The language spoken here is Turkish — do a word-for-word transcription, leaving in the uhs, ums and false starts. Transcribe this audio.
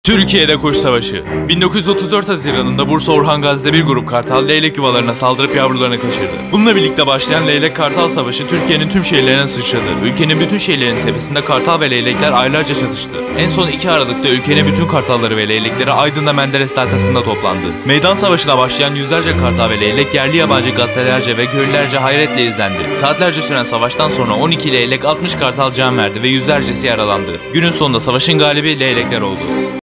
Türkiye'de Kuş Savaşı. bin dokuz yüz otuz dört Haziran'ında Bursa Orhan Gazi'de bir grup kartal leylek yuvalarına saldırıp yavrularını kaçırdı. Bununla birlikte başlayan leylek kartal savaşı Türkiye'nin tüm şehirlerine sıçradı. Ülkenin bütün şehirlerinin tepesinde kartal ve leylekler aylarca çatıştı. En son iki Aralık'ta ülkenin bütün kartalları ve leylekleri Aydın'da Menderes Deltası'nda toplandı. Meydan savaşına başlayan yüzlerce kartal ve leylek yerli yabancı gazetelerce ve köylülerce hayretle izlendi. Saatlerce süren savaştan sonra on iki leylek altmış kartal can verdi ve yüzlercesi yaralandı. Günün sonunda savaşın galibi leylekler oldu.